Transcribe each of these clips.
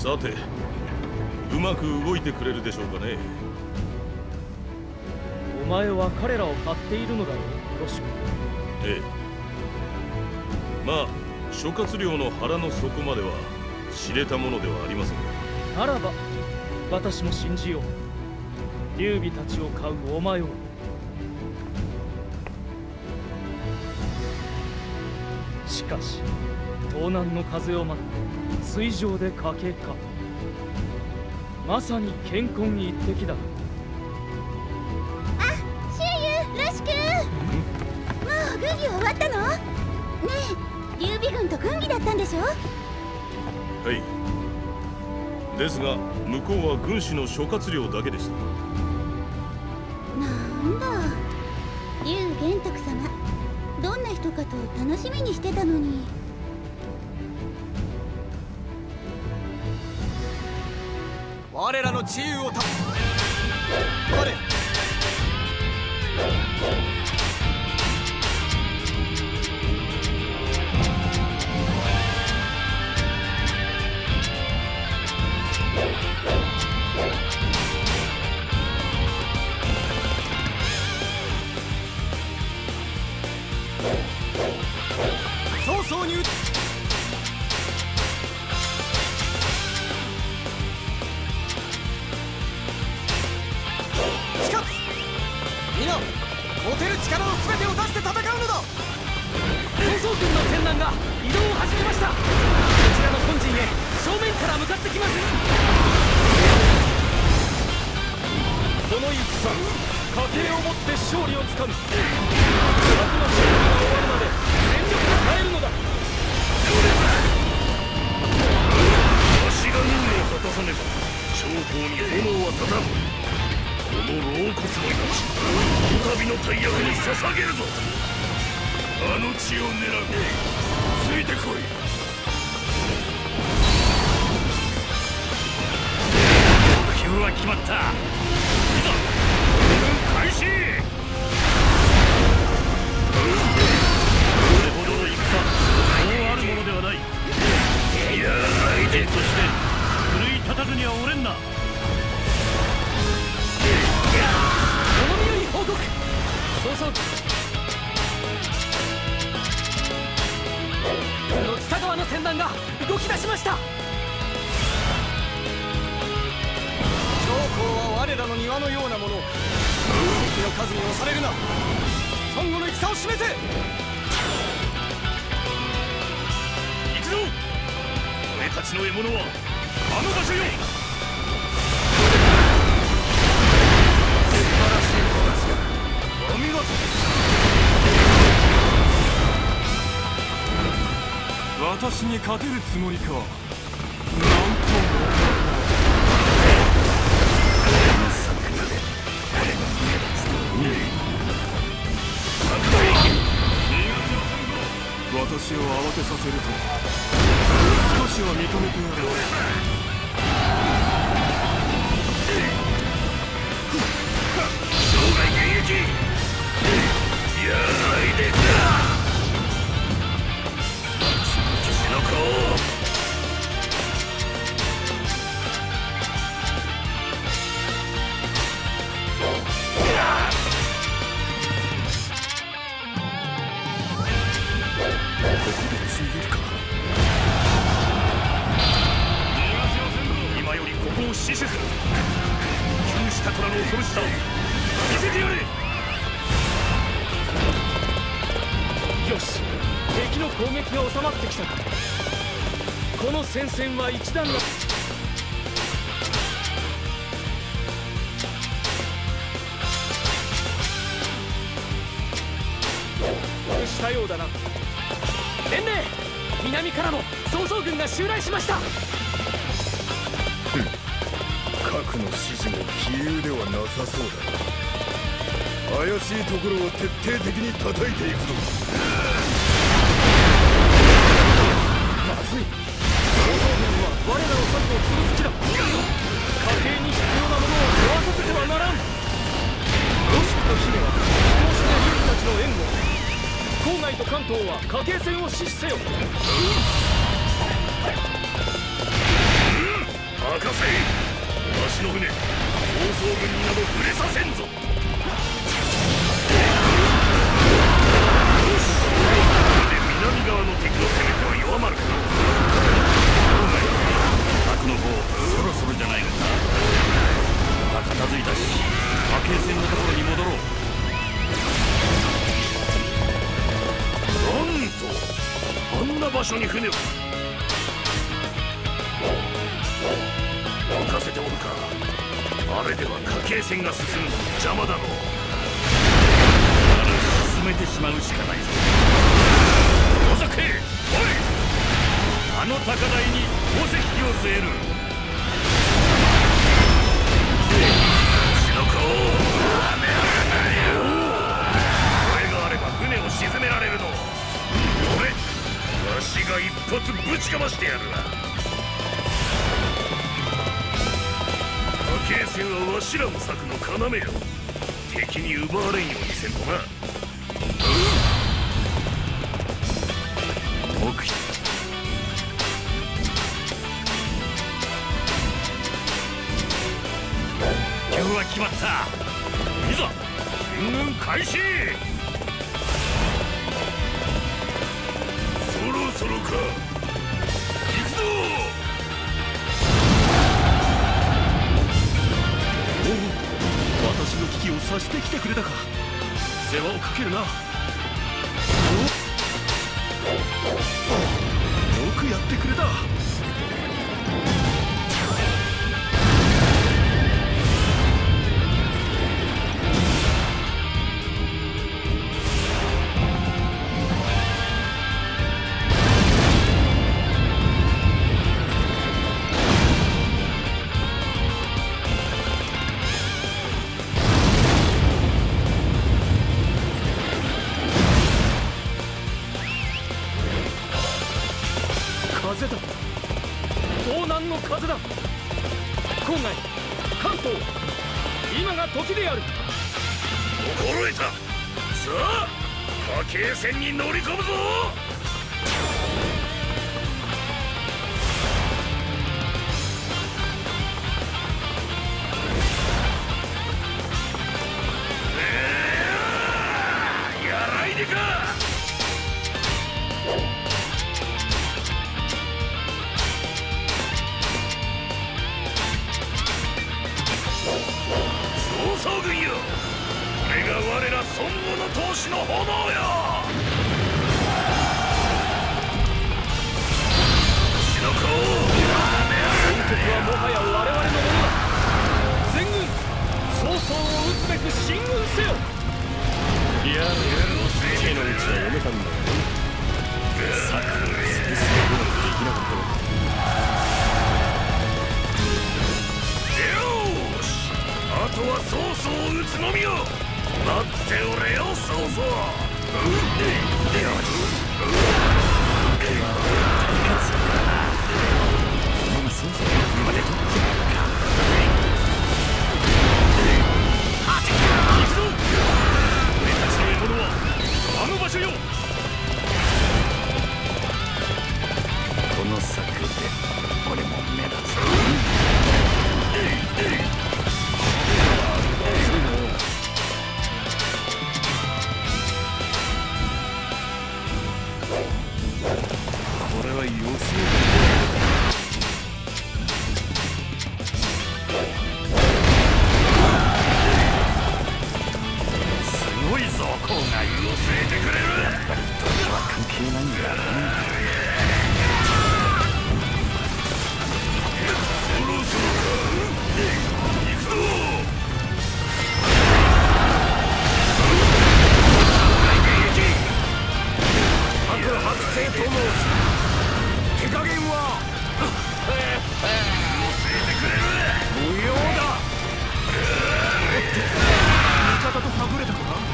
さて、うまく動いてくれるでしょうかね。 お前は彼らを買っているのだろう、ロシュ。 ええ。まあ諸葛亮の腹の底までは知れたものではありませんが。 ならば私も信じよう。劉備たちを買うお前を。しかし東南の風を待って水上で家計か。まさに健康一滴だ。 あ、周遊、ロシ君。もう軍議終わったの？ねえ、劉備軍と軍議だったんでしょ？ はい。ですが向こうは軍師の諸葛亮だけでした。 なんだ、劉玄徳様、どんな人かと楽しみにしてたのに。 我らの治癒を我早々に皆、持てる力の全てを出して戦うのだ。 曹操軍の戦艦が移動を始めました。こちらの本陣へ正面から向かってきます。この戦、家計をもって勝利をつかむ。策の準備が終わるまで全力で耐えるのだ。 わしが任務を果たさねば長江に炎は立たぬ。この老骨の命、こたびの大役に捧げるぞ。あの地を狙う。ついてこい。目標は決まった。いざ軍開始。これほどの戦、そうあるものではない。いや、相手として奮い立たずにはおれんな。 報告。曹操軍の北側の船団が動き出しました。 長江は我らの庭のようなもの。敵の数に押されるな。孫悟の戦を示せ。 行くぞ。俺たちの獲物はあの場所よ。お見事です。 私に勝てるつもりか。なんと私を慌てさせると少しは認めてやろう。 生涯現役。やらいでか。騎士の子。ここでついえるか。今よりここを死守する。窮した虎の恐ろしさを見せてやれ。 よし、敵の攻撃が収まってきたか。この戦線は一段落したようだな。伝令、南からも曹操軍が襲来しました。 核の指示も杞憂ではなさそうだ。怪しいところを徹底的に叩いていくぞ。 まずい。曹操軍は我らの策を潰す気だ。家計に必要なものを壊させてはならん。ロシクと姫は人押しで劉備たちの援護。郊外と関東は家計戦を死守せよ。 あれでは家計戦が進むのも邪魔だろう。なら進めてしまうしかないぞ。覗け、おい、あの高台に宝石を据える。の子をなめられないよ。これがあれば船を沈められるの。俺、わしが一発ぶちかましてやるわ。家計戦はわしらの策の要よ。敵に奪われんようにせんとな。奥人今日は決まった。いざ進軍開始。そろそろか。行くぞ。おお、私の危機を察してきてくれたか。世話をかけるな。よくやってくれた。風だ。東南の風だ。郊外、関東、今が時である。心得た。さあ、家計戦に乗り込むぞ。やらいでか。曹操軍よ、これが我ら孫悟の闘士の炎よ。死の子を戦局はもはや我々のものだ。全軍曹操を討つべく進軍せよ。やる手の内は読めたんだよ。策を潰すことができなかったのか。あとは曹操を討つのみよ。待っておれよ、曹操。俺たちの獲物はあの場所よ。この策で俺も目立つ。これは予想すごいぞ、郊外。教えてくれる。やっぱり時は関係ないんだな。そろそろか。行くぞ。白星と申す。手加減は教えてくれる。無用だ。味方とはぐれたかな。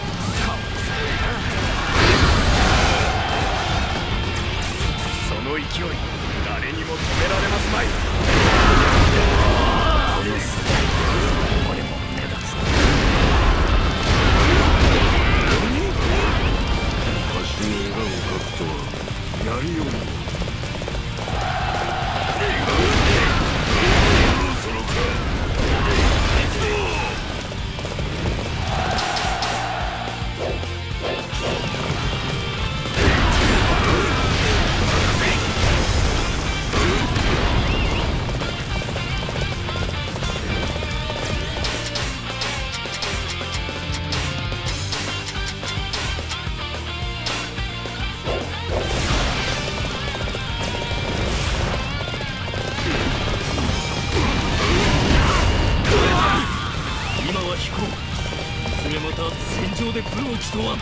その勢い、誰にも止められますまい。この世界で俺も目立つ。私の裏をかくとはやりように。そろそろか。行くぞ。 上でプロを競わん。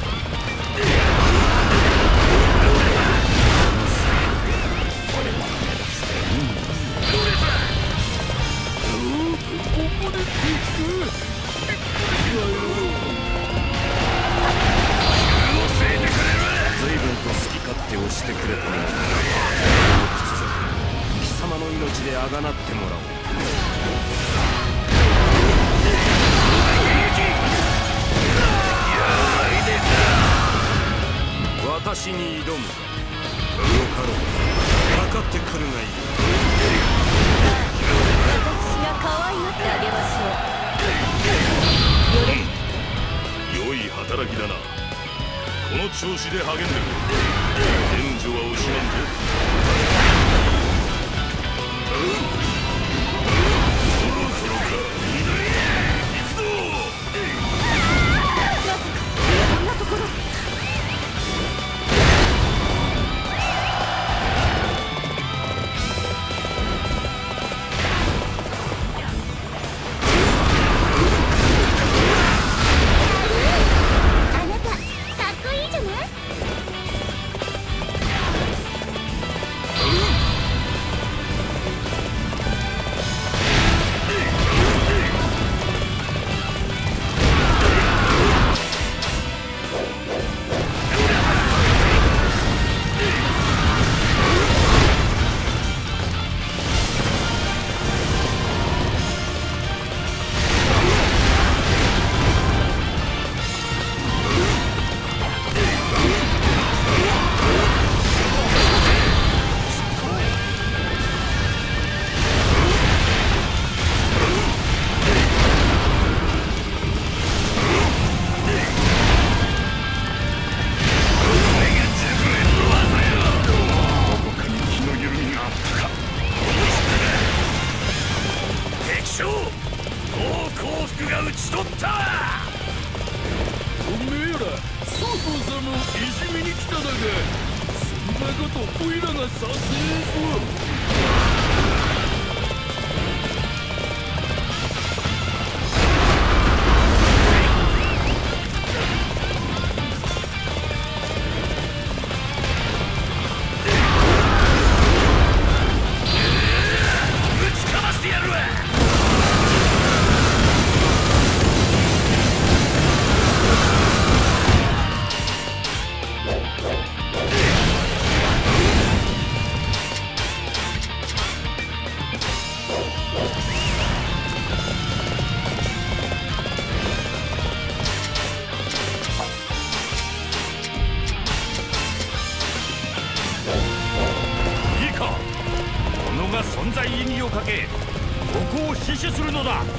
随分と好き勝手をしてくれたのだ。貴様の命であがなってもらおう。私に挑むか。よかろう。かかってくるがいい。 私が可愛がってあげましょう。 良い働きだな。この調子で励んでくれ。援助は惜しまんぞ。そろそろか。行くぞ。 まさかこんなところ。あなたかっこいいじゃない。 存在意義をかけここを死守するのだ。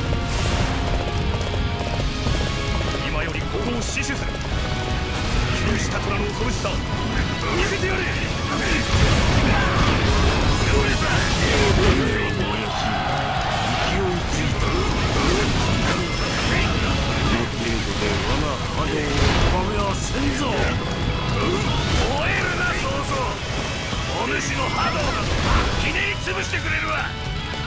今よりここを死守する。窮した虎の恐ろしさ見せてやれ。どれさ勢いついた。この程度で我が波動を拒めはせんぞ。燃えるなそうそう。お主の波動などひねり潰してくれるわ。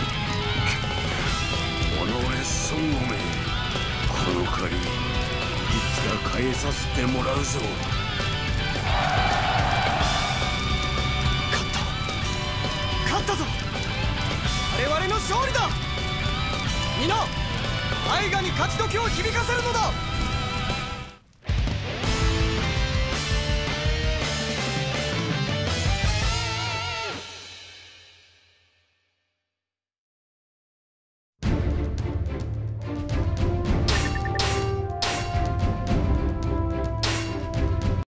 己孫悟め、この借りいつか返させてもらうぞ。 勝ったぞ。我々の勝利だ。皆、愛画に勝ち時を響かせるのだ。